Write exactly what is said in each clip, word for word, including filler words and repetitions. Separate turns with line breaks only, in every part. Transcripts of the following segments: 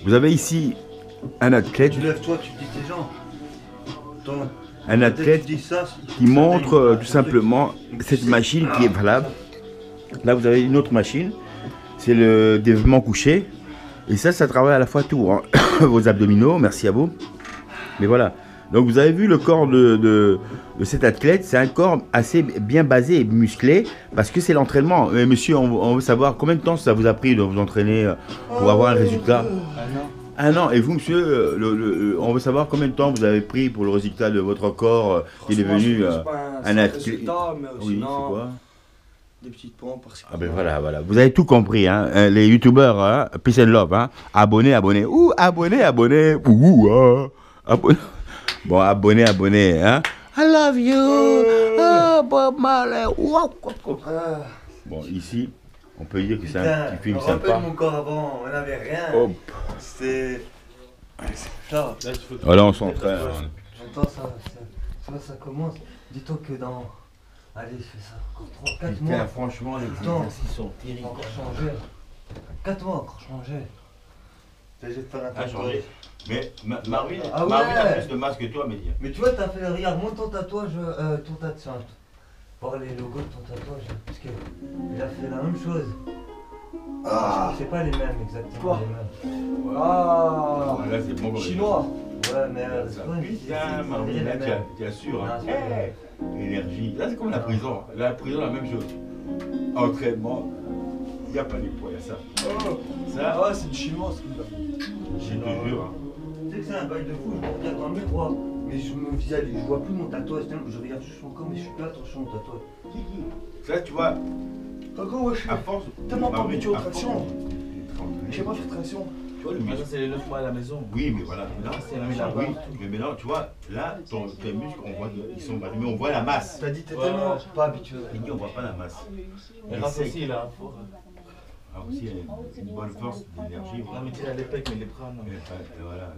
Vous avez ici un athlète.
Tu lèves toi, tu dis tes gens. Ton...
Un athlète
ça,
qui montre euh, tout simplement cette machine qui est valable. Là, vous avez une autre machine. C'est le développement couché. Et ça, ça travaille à la fois tout. Hein. Vos abdominaux, merci à vous. Mais voilà. Donc, vous avez vu le corps de, de, de cet athlète. C'est un corps assez bien basé et musclé. Parce que c'est l'entraînement. Mais monsieur, on, on veut savoir combien de temps ça vous a pris de vous entraîner pour avoir un résultat? Un an. Et vous, monsieur, le, le, on veut savoir combien de temps vous avez pris pour le résultat de votre corps qui est devenu euh, un athlète. Oui, c'est quoi?
Des petites pompes par-ci.
Ah ben voilà, voilà. Vous avez tout compris, hein. Les youtubeurs, hein. Peace and love, hein. Abonnez, abonnez. Ouh, abonnez, abonnez. Ouh, ah. Abonnez. Bon, abonnez, abonnez, hein. I love you. Oh, Bob Marley. Wow. Bon, ici, on peut dire que c'est un petit film sympa.
Je me rappelle mon corps avant, on n'avait rien.
Hop.
C'était... ça.
Voilà, on s'entraîne.
J'entends ça, ça, ça, ça commence. Dis-toi que dans... Allez, je fais ça. Encore trois, quatre mois.
Franchement, les
exercices sont terribles. Encore changer. quatre mois encore changer. Je vais te faire un tatouage.
Mais ma Marvin,
ah ouais.
Marvin a plus de masse que toi, Mehdi.
Mais tu vois, t'as fait, regarde, montre ton tatouage, euh, ton tatouage. Voir les logos de ton tatouage. Parce que il a fait la même chose. Ah. C'est pas les mêmes exactement. Quoi? Les mêmes.
Ah. Là, c'est bon.
Chinois. Ouais, mais euh, c'est pas
putain, Marvin, là, tu assures. Hein. Hey. Énergie. Là, c'est comme la prison. La prison, la même chose. Entraînement. Il n'y a pas les poids, il y a ça. Oh. Ça,
ah, c'est du chinois, ce qu'il a fait.
Je te jure.
Tu sais que c'est un bail de fou, je me regarde dans le miroir. Mais je me visualise, je vois plus mon tatouage. Je regarde juste mon corps, mais je suis pas attention au tatouage.
Ça, tu vois.
D'accord, ouais, je suis.
À force.
Tellement pas habitué aux tractions. Je sais pas faire traction.
Tu vois, le muscle.
C'est les neuf mois à la maison.
Oui, mais voilà. Là,
c'est la maison.
Oui, mais maintenant, tu vois, là, ton, tes muscles, on voit qu'ils sont battus, mais on voit la masse.
T'as dit, t'es tellement pas habitué.
Il dit, on voit pas la masse.
Mais grâce aussi, là.
Ah, aussi, il y a une bonne force d'énergie.
Non, mais tu as les pecs, mais les bras, non.
Et voilà.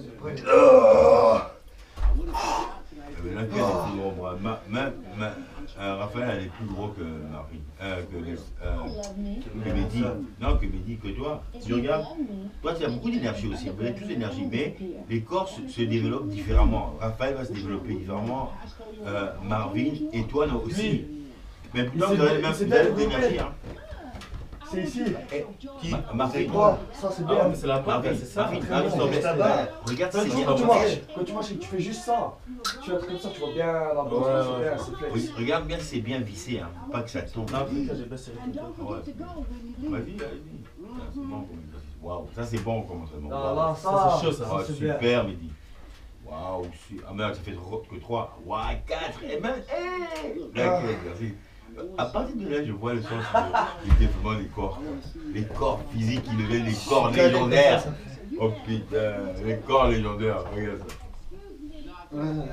Oh,
mais là, tu as des plus gros bras. Ma, ma, ma, euh, Raphaël, elle est plus gros que Marie. Euh, que, euh, que Mehdi. Non, que Mehdi, que toi. Tu regardes, toi, tu as beaucoup d'énergie aussi. Vous avez tous d'énergie, mais les corps se, se développent différemment. Raphaël va se développer différemment. Euh, Marvin et toi, non, aussi. Mais non, vous avez même d'énergie. Hein.
C'est ici.
Qui Marvin.
Toi, ça c'est bien.
Ah, mais c'est la barre, c'est ça.
Regarde, c'est bien.
Quand tu marches, quand tu marches et que tu fais juste ça, tu vas comme ça, tu vois bien la barre.
Ouais, ouais,
c'est flex.
Regarde bien, c'est bien vissé, hein. Pas que ça tombe.
Non, j'ai pas serré.
Vas-y, vas-y. Waouh, ça c'est bon comme entraînement.
Ah là, ça,
ça c'est chaud, ça.
Oh, super, Mehdi. Waouh, ah merde, ça fait que trois. Waouh, quatre, et même, hé merci. À partir de là, je vois le sens du développement des corps. Les corps physiques qui deviennent des corps légendaires. Oh putain, les corps légendaires, regarde ça. Ouais.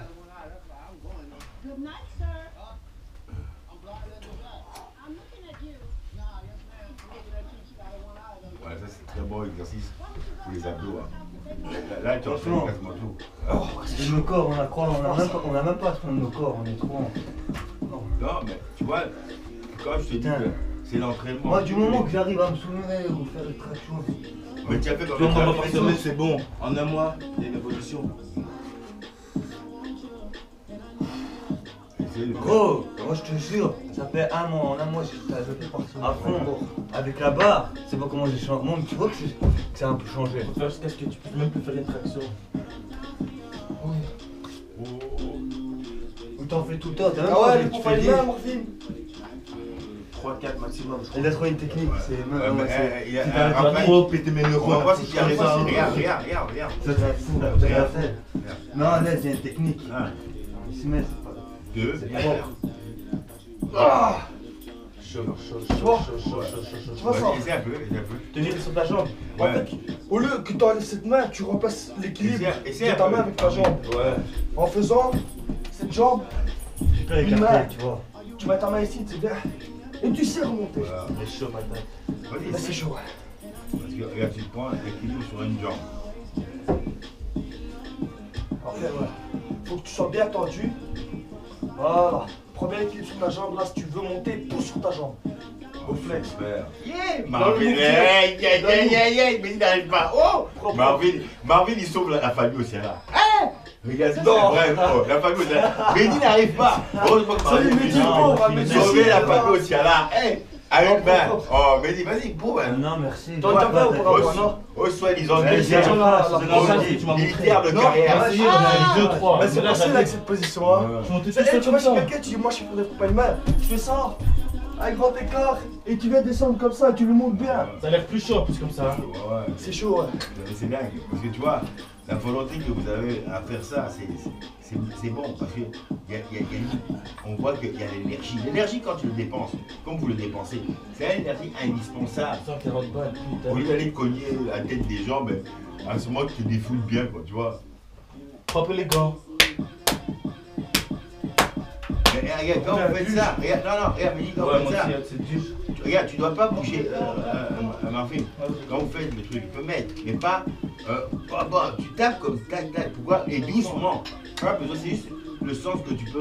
Ouais, ça c'est très bon exercice pour les abdos. Hein. Là, là, tu as fait quasiment tout.
Oh, c'est nos corps, on a quoi, on a même pas, on a même pas à se prendre nos corps, on est trop.
Non. non, mais tu vois, quand je te dis que c'est l'entraînement.
Moi, du moment que j'arrive à me soulever ou faire des tractions.
Mais tu as fait comme
ça par semaine, c'est bon. En un mois, il y a une évolution.
Gros, moi je te jure, ça fait un mois, en un mois j'ai développé par semaine. À fond, avec la barre, c'est pas comment j'ai changé. Moi, tu vois que c'est un peu changé.
Faut faire jusqu'à ce que tu puisses même plus faire une traction.
Oui. Oh. Ou t'en fais tout le temps, t'as même
ah
pas
ouais, pour faire les mains, Marvin.
trois quatre maximum.
Il a trouvé une technique, c'est même.
Il a trop pété mes neurones.
On va voir si tu as réussi. Regarde, regarde, regarde, regarde.
Ça c'est fou, t'as rien fait. Non, laisse, il y a une technique. Il se met.
Deux.
C'est propre.
Ah.
Chaud, chaud, chaud, chaud, chaud, chaud.
Tu vois ça?
Essaye un peu, essaye un peu.
Tenir sur ta jambe.
En fait, au lieu que tu enlèves cette main, tu remplaces l'équilibre de ta main avec ta jambe.
Ouais.
En faisant cette jambe,
une main, tu vois.
Tu mets ta main ici, c'est bien. Et tu sais remonter.
Voilà.
C'est chaud maintenant.
Là c'est chaud, ouais.
Parce que regarde, tu prends l'équilibre sur une jambe.
Ok, ouais. Faut que tu sois bien tendu. Voilà. Prends bien l'équilibre sur ta jambe. Là, si tu veux monter, pousse sur ta jambe. Au flex.
Yeah, Marvin, hey, hey, hey, hey, hey, mais il n'arrive pas. Oh, Marvin, Marvin, il sauve la, la famille au Sierra. Hein? Regarde, c'est vrai, oh, la famille au Sierra. Mais il n'arrive pas. Heureusement que Marvin, il sauve la famille au Sierra. Hey, avec main. Oh, mais dis, vas-y, pour.
Non, merci.
T'en as pas auparavant, non?
Au soi-disant
militaire
de carrière.
deux, trois. Mais c'est facile avec cette position, hein. Tu vois, chez quelqu'un, tu dis, moi, je faudrais pas une main. Je fais ça. Un grand écart et tu viens descendre comme ça, tu le montes bien.
Ça a l'air plus chaud en plus comme ça.
Ouais,
c'est chaud, ouais.
C'est dingue, parce que tu vois, la volonté que vous avez à faire ça, c'est bon, parce que y a, y a, y a une, on voit qu'il y a l'énergie. L'énergie quand tu le dépenses, comme vous le dépensez, c'est une énergie indispensable.
cent quarante balles, putain.
Au lieu d'aller cogner la tête des gens, ben, à ce moment tu te défoules bien, quoi, tu vois.
Frappez les gants.
Mais regarde, quand vous faites ça, regarde, non, non, regarde, mais dis, quand
ouais,
vous faites ça,
dur.
Regarde, tu dois pas bouger, euh, euh, Marvin, quand vous faites le truc, tu peux mettre, mais pas, euh, bah, bah, tu tapes comme tac, tac, pourquoi, et doucement, pas besoin, c'est juste le sens que tu peux,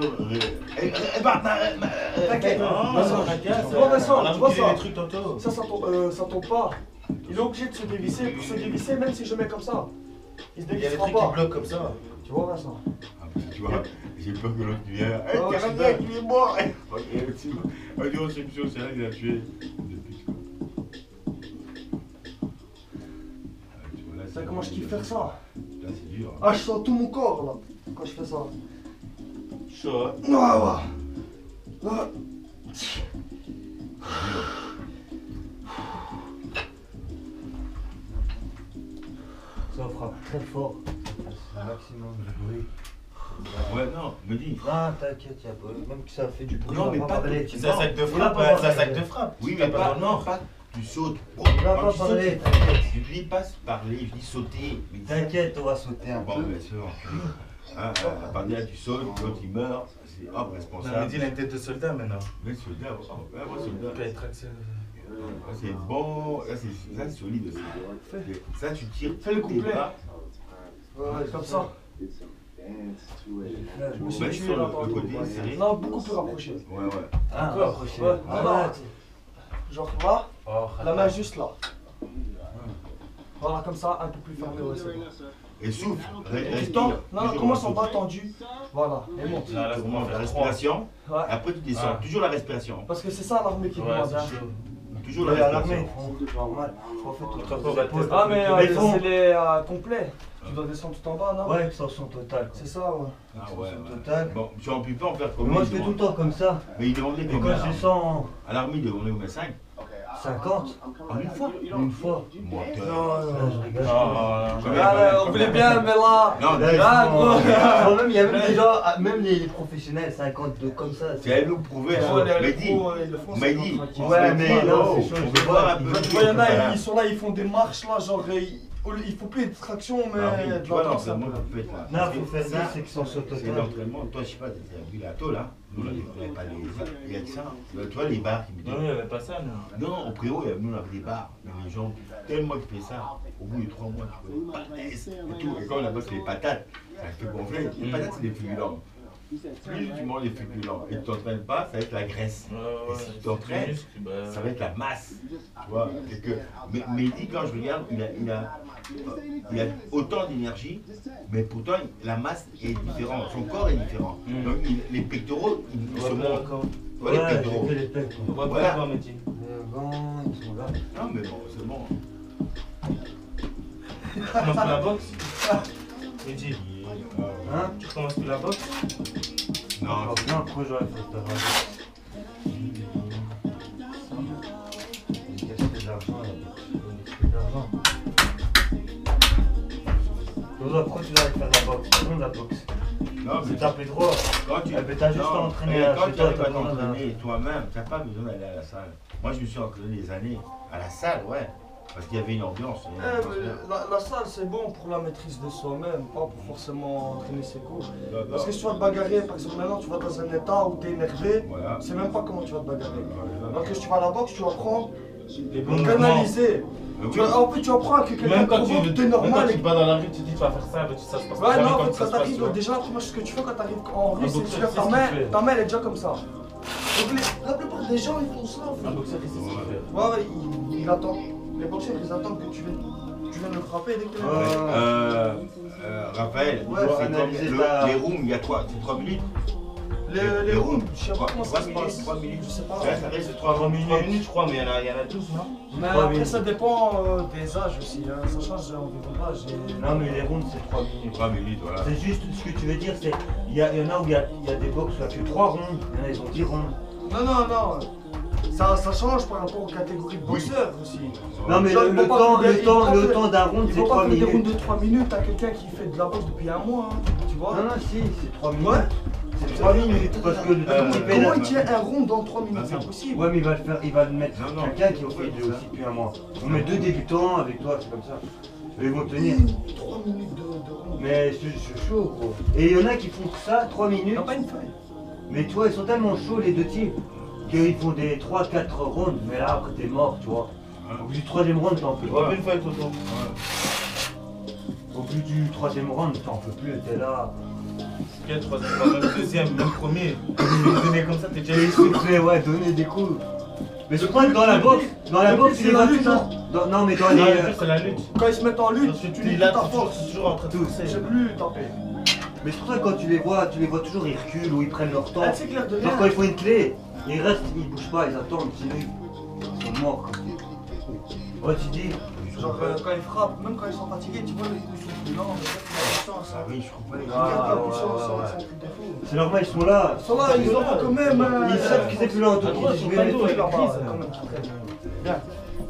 t'inquiète, tu vois Vincent, tu vois ça, ça, ça tombe, euh, ça tombe pas, il est obligé de se dévisser, pour se dévisser, même si je mets comme ça, il se dévissera pas.
Il y a des trucs qui bloquent comme ça.
Tu vois Vincent.
Tu vois, j'ai peur que l'autre vienne. Hé, Canadien, il est mort. Ok, tu vois. On dit, oh, c'est sûr, c'est là qu'il a tué.
Ça, comment je kiffe faire ça?
Là, c'est dur.
Ah, je sens tout mon corps là, quand je fais ça.
Chaud, hein?
Ah, ouais. Ah.
Ça frappe très fort. C'est un maximum de bruit.
Ouais, non, me dis.
Ah, t'inquiète, y a pas. Même que ça fait du bruit.
Non, mais pas
parler.
C'est un sac de frappe, ouais, c'est un sac de frappe.
Oui, mais pas, non, pas. Tu sautes.
On va pas parler, t'inquiète.
Je dis pas parler, je dis sauter.
T'inquiète, on va sauter un
peu. Bon, bien sûr. À partir de là, tu sautes, l'autre il meurt. C'est hop, responsable.
On a dit il a une tête de soldat maintenant.
Mais soldat, ouais, moi soldat.
Il peut être axé.
C'est bon, là c'est solide aussi. Ça tu tires,
fais le couplet.
Ouais,
comme ça. Je me suis tué là par le côté. Non, beaucoup plus rapproché.
Ouais, ouais.
Ah, rapproché.
Ouais. Ah, genre là, oh, la main juste là. Voilà, comme ça, un peu plus fermé. Ouais,
et souffle,
respire. Non, non, commence en bas tendu. Voilà, et monte.
Là, là, commence la respiration. Ouais. Après, tu descends. Ah. Toujours la respiration.
Parce que c'est ça l'armée qui demande.
Ouais, toujours la respiration.
Normal.
Ah, mais euh, c'est les euh, complets. Tu dois descendre tout en bas, non?
Ouais, extension totale.
C'est ça, ouais.
Ah ouais, ouais.
Totale.
Bon, tu en peux pas en faire comme
moi, je fais tout le temps comme ça.
Mais il demandait
combien? Et quand je descends.
À l'armée, il demandait combien? cinq?
cinquante.
En une fois?
Une fois.
Moi,
non, non, je rigole.
On voulait bien, mais là.
Non,
là, gros. Même, il y a même des gens, même les professionnels, cinquante-deux comme ça.
C'est à nous prouver. Mais dis. Mais dis.
Ouais, mais là, c'est chaud.
On peut voir un peu.
Il y en a, ils sont là, ils font des marches là, genre. Il faut plus de traction, mais de
l'entraînement.
Non, il faut faire ça, c'est qu'ils sont sur total.
C'est l'entraînement. Toi, je sais pas, tu as vu la tôle là? Nous, on n'avait pas les. Il y a que ça. Tu vois, les bars qui me disent.
Non, il n'y avait pas ça, non.
Non, au préau, nous, on avait des bars. Mais les gens, tellement qu'ils faisaient ça, au bout de trois mois, tu peux pas laisser et tout. Et quand on a bossé les patates, ça fait gonfler. Les patates, c'est des féculents. Plus tu manges les féculents et tu t'entraînes pas, ça va être la graisse.
Ouais,
et si tu t'entraînes,
bah...
ça va être la masse. Tu vois, que... Mais Mehdi, quand je regarde, il a, il a, il a autant d'énergie, mais pourtant la masse est différente, son corps est différent. Mm. Donc il, les pectoraux, ils, ils se montrent.
Ouais, les pectoraux. Les pectoraux.
On voit pas quoi, Mehdi.
Les gants, ils sont là.
Non, mais bon, c'est bon.
Tu commences par la boxe? Mehdi.
Hein?
Tu commences par la boxe?
Non,
non, pourquoi j'aurais fait ta boxe? Il y a de l'argent, il y a de l'argent. Pourquoi tu dois aller faire la boxe? C'est bon la boxe.
Non, mais
c'est taper droit.
Quand tu
eh ben, t'as juste à entraîner.
Quand tu arrives à t'entraîner toi-même, t'as pas besoin d'aller à la salle. Moi, je me suis entraîné des années à la salle, ouais. Parce qu'il y avait une ambiance. Une
eh,
ambiance
la, la salle, c'est bon pour la maîtrise de soi-même, pas pour forcément entraîner ses cours. Parce que si tu vas te bagarrer, par exemple, maintenant, tu vas dans un état où tu es énervé, voilà. C'est même pas comment tu vas te bagarrer. Alors que si tu vas à la boxe, tu vas prendre,
les bons
canaliser. Tu vas, en plus, tu apprends que quelqu'un
qui
est normal.
Même quand tu vas dans la rue, tu dis tu vas faire ça, mais ça se passe pas.
Ouais, non, en fait, quand t'arrives, déjà, la première chose que tu fais quand t'arrives en rue, c'est que tu lèves ta main, ta main elle est déjà comme ça. Donc les- la plupart des gens ils font ça. en fait.
Un boxeur, il sait ce qu'il fait.
Ouais, ouais, il, il attend. Les boxeurs ils attendent que tu viennes, tu viennes le frapper dès que tu
Ouais, euh, euh, Raphaël,
Ouais,
c'est comme
analyser
le-
ta-
les rooms, il y a quoi? C'est trois minutes?
Les, les
les
rounds,
rounds,
je sais pas comment ça
trois
se
minutes,
passe.
trois minutes.
Je sais pas.
Ouais, ça reste
trois
trois
minutes,
minutes.
je crois, mais il y en a, il y en a douze, non?
Mais
Trois
après
minutes.
ça dépend euh, des âges aussi, hein. Ça change environ l'âge. et-
Non, mais les rounds, c'est trois minutes.
Trois minutes, voilà.
C'est juste ce que tu veux dire, c'est. Il y, a- il y en a où il y a, il y a des box où il n'y a que trois rondes, il y en a ils ont dix rondes.
Non, non, non. Ça, ça change par rapport aux catégories de boxeurs aussi.
Non, mais
Genre,
le,
ils
le
vont pas
temps,
faire
le
des- ils
temps,
vont pas
le
faire-
temps d'un round,
Ils
c'est
vont pas
trois
faire des rounds
minutes.
de trois minutes à quelqu'un qui fait de la boxe depuis un mois, hein, tu vois.
Non, non, si, c'est trois minutes.
Ouais.
C'est trois minutes, parce que le temps
Euh,
qu'il fait
Comment
la-
il tient un round dans trois minutes?
Ah,
C'est
non.
impossible.
Ouais, mais il va le faire, il va le mettre
Non, non.
quelqu'un qui au fait de aussi depuis un mois. On met deux débutants avec toi, c'est comme ça. Et ils vont tenir.
trois minutes de, de round.
Mais c'est c'est chaud, gros. Et il y en a qui font ça, trois minutes.
T'as pas une feuille.
Mais tu vois, ils sont tellement chauds, les deux types, qu'ils font des trois quatre rounds. Mais là, après, t'es mort, tu vois. Au bout du troisième round, t'en peux
Je vois
pas.
une fois avec Toto.
Au bout du troisième round, t'en peux plus, t'es là.
Quel troisième, même deuxième, même premier. Tu me donnais comme ça, t'es déjà
Et il se fait, ouais, donner des coups. Mais je crois que dans la boxe, dans la
le
boxe,
but,
il
c'est
les
la
va
lutte,
toujours.
hein.
Dans- non, mais dans
Non,
les.
le pire, c'est la lutte.
Quand ils se mettent en lutte,
Parce que
tu
tu es
lui
là,
ta
tu es
force.
toujours en train de
Tout.
forcer.
Je sais plus taper.
Mais c'est pour ça que quand tu les vois, tu les vois toujours, ils reculent ou ils prennent leur temps.
Ah, c'est clair de
Genre
rien.
quand ils font une clé, ils restent, ils bougent pas, ils attendent, sinon ils sont morts. Comme ça. Ouais, tu dis.
Genre euh, quand ils frappent, même quand ils sont fatigués, tu vois, les coups sont plus lents, mais ça, c'est la puissance.
Ah oui, je comprends.
Ils
Ah,
gardent la
ouais,
puissance,
ouais,
c'est
ouais.
c'est un truc de fou.
C'est normal, ils sont là.
Ils sont là, ils ont quand même. hein,
Ils savent qu'ils étaient plus lents, donc
À droite,
ils disent
sur
je
le
vais
panneau,
mettre
avec
là-bas.
prise.
quand même, très bien.
Viens.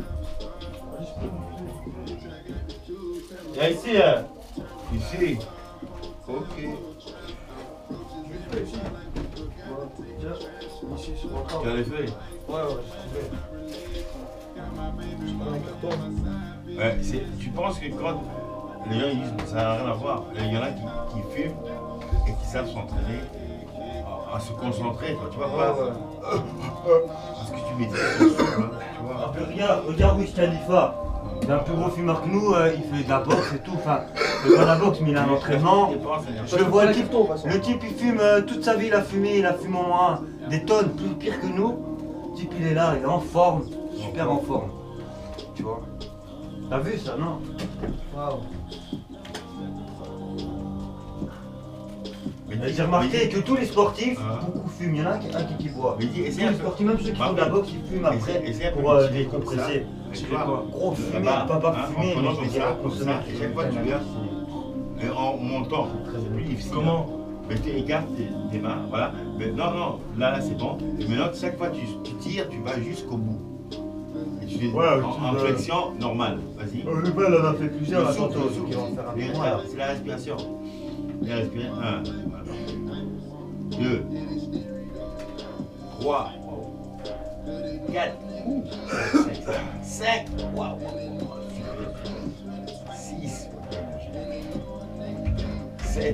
Viens ici. euh.
Ici. Ok.
Je fais ici. Voilà. Tiens, ici sur mon corps.
Tu as les feuilles?
Ouais, ouais, j'ai trouvé. Je prends un carton.
Ouais, c'est- tu penses que quand les gens ils disent ça n'a rien à voir, il y en a qui, qui fument et qui savent s'entraîner à, à se concentrer, quoi, tu vois pas?
Ouais, ouais.
Parce que tu médites, tu vois.
Ah, mais regarde, regarde Wiz Khalifa. Il est un plus gros fumeur que nous, euh, il fait de la boxe et tout. Enfin, il fait pas de la boxe, mais il a un entraînement. Je le vois, le type, le type il fume euh, toute sa vie, il a fumé, il a fumé au moins des tonnes, plus pire que nous. Le type il est là, il est en forme, super en forme. Tu vois. T'as vu ça, non?
Waouh.
Et J'ai remarqué que tous les sportifs,
Ah.
beaucoup fument. Il y en a un qui, un qui, qui boit.
Mais dis,
Tous
essaie un
les
peu.
sportifs, même ceux qui font de la boxe, ils fument après
Essaie- essaie un peu
pour euh,
de tirer comme
décompresser.
ça.
Tu
Tu
fais
vois,
quoi? Gros, fumer,
là-bas,
pas, pas
hein, en
fumer,
prenant
mais je
comme
veux dire,
ça,
consommer.
comme ça, et chaque fois tu viens, et en montant, c'est plus difficile.
Comment?
Mais tu écartes tes, tes mains, voilà. Mais non, non, là, là c'est bon. Et maintenant, chaque fois tu, tu tires, tu vas jusqu'au bout. Et tu fais
Ouais,
en,
tu
en
vas-
flexion normale. Vas-y.
Euh, Le bal, on en a fait plusieurs,
Le souffle,
attends,
le souffle,
qui vont faire un
les-
peu moins, là.
C'est la respiration. Et respirer. Un. Deux. Trois. Quatre. Cinq. Waouh. Six. Sept.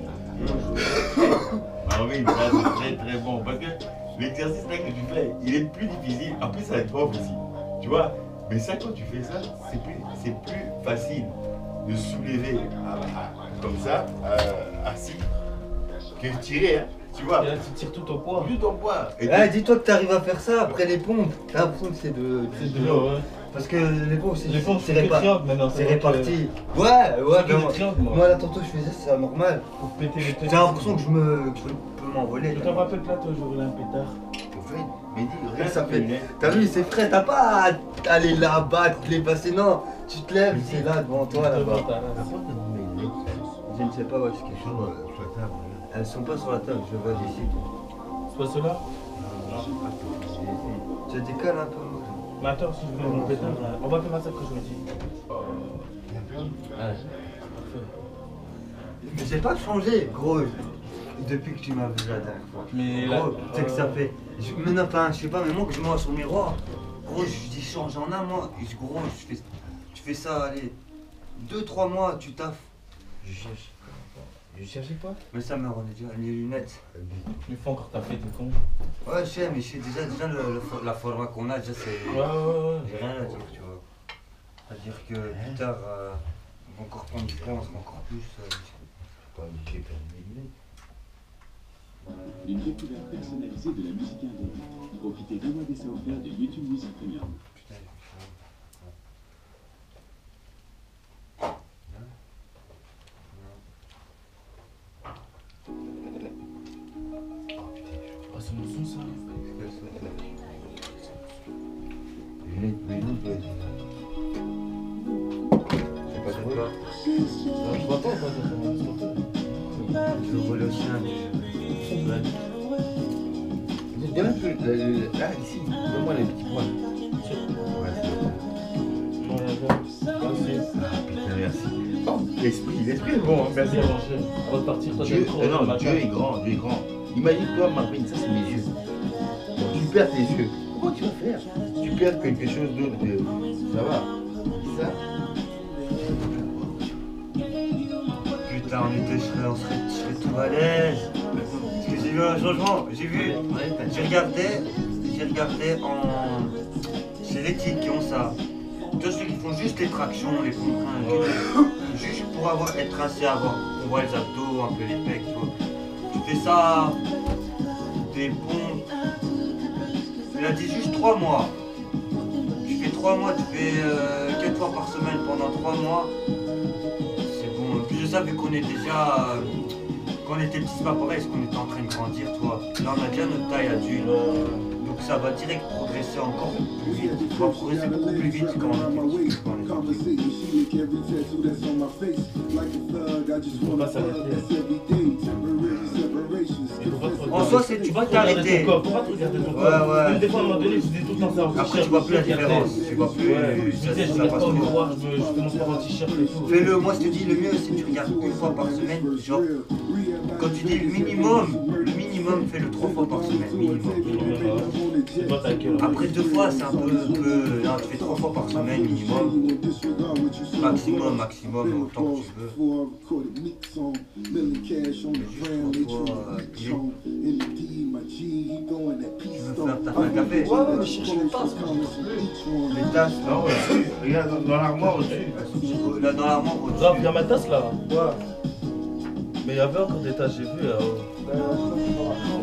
Ah oui, ça c'est très très bon. Parce que l'exercice là que tu fais, il est plus difficile. En plus, ça va être prof aussi. Tu vois? Mais ça, quand tu fais ça, c'est plus, c'est plus facile de soulever à- à- comme ça, euh, assis, que de tirer. Hein, tu vois?
Et là, tu tires tout au poids.
Plus ton poids. Et
Eh, dis-toi que t'arrives à faire ça après les pompes. T'as l'impression que c'est de,
C'est de l'eau, ouais.
Parce que les pompes, c'est
Les fonds,
c'est
c'est des
répa-
triangles maintenant.
c'est
donc,
réparti. Ouais, ouais,
C'est que
ben,
des
moi,
triangles, moi.
moi là tantôt je faisais ça, c'est normal.
Pour péter les têtes.
J'ai l'impression que je me que je peux m'envoler.
Je te rappelle pas, toi, je roulais un pétard.
au fait, mais dis, regarde
Ça
ça
fait-
fait.
T'as vu, c'est frais, t'as pas à aller là-bas, te les passer, non. Tu te lèves, c'est là devant toi là-bas. Je ne sais pas où est-ce qu'elles sont. Elles sont pas sur la table, je vois d'ici.
C'est pas cela?
Je décale un peu. moi.
Mais attends, si je voulais mon pétard, là, on va faire ça que je me dis. Ouais, parfait.
Mais j'ai pas changé, gros, depuis que tu m'as vu la dernière fois.
Mais là,
Gros, tu sais que ça
euh,
fait. Je, mais non, enfin, je sais pas, mais moi que je me vois sur le miroir, gros, je dis change en un mois. Et je- gros, je fais, tu fais ça, allez, deux, trois mois, tu taffes.
Je cherche. Je cherchais quoi?
Mais ça me rend déjà les lunettes.
Une fois encore, t'as fait, t'es con.
Ouais, je sais, mais je sais déjà, déjà le, le fo- la format qu'on a, déjà, c'est.
Ouais, ouais, ouais.
J'ai rien à dire, tu vois. C'est-à-dire que plus tard, euh, on va encore prendre du poids, on sera encore plus. euh,
Une découverte personnalisée de la musique indienne. Profitez d'un mois d'essai offert de YouTube Music Premium.
Ah, c'est mon son, ça.
C'est pas trop.
Non, je vois pas, quoi, ça fait mon son.
Je vole aussi un.
Donne un peu, le- le- là, ici, donne-moi les petits points. Ouais, c'est bon.
Non, merci.
Ah putain, merci. Oh, l'esprit, l'esprit est bon, hein, merci.
Merci à manger. Avant de partir, toi,
Dieu,
t'as trop
euh, non,
le matin.
Dieu est grand, Dieu est grand. Imagine-toi, Marvin, ça c'est mes yeux. Bon, tu perds tes yeux. Comment tu vas faire? Tu perds quelque chose d'autre de. Ça va. Ça.
Putain, on était, je serais, on serait, je serais tout à l'aise. Parce que j'ai vu un changement, j'ai vu, j'ai regardé, j'ai regardé en. C'est les tics qui ont ça. Tous ceux qui font juste les tractions, les pompes, juste pour avoir être tracé avant. On voit les abdos, un peu les pecs, tu vois. Tu fais ça, des pompes. Il a dit juste trois mois. Tu fais trois mois, tu fais euh, quatre fois par semaine pendant trois mois. C'est bon. En plus de ça, vu qu'on est déjà. euh, Quand on était petit, c'est pas pareil, parce qu'on était en train de grandir, toi. Là, on a déjà notre taille adulte. Donc ça va direct progresser encore plus vite. On va progresser beaucoup plus vite quand on était petit. Quand on était petit.
Faut pas s'arrêter. Et faut pas te
En soi, c'est- tu
faut
vas
pas te regarder
t'arrêter.
ton corps, faut pas te regarder ton
Ouais,
corps.
ouais.
Même des fois, à un moment donné, je dis tout le temps ça au
Après,
t-shirt,
tu vois
je
plus la
peux regarder.
différence. Tu vois plus.
Ouais, je
ça-
disais, je
ça
regarde
passe
pas au
trop.
miroir, je me- je commence par un t-shirt et tout.
Fais-le, moi je te dis, le mieux c'est que tu regardes une fois par semaine. Genre, quand tu dis le minimum, le minimum, fais-le trois fois par semaine. Minimum.
C'est pas ta gueule.
Après deux fois, c'est un peu. un peu non, tu fais trois fois par semaine minimum. Maximum, maximum, autant que tu veux. Tu veux faire ta fin de café?
Ouais, ouais, mais cherche les tasses, moi, je trouve plus.
Les tasses,
Ah ouais, regarde dans, dans l'armoire au-dessus.
là dans l'armoire
Grave, il y a
au-dessus.
ma tasse là.
Ouais.
Mais il y avait encore des tasses, j'ai vu. euh,
Ben, après, tu vas-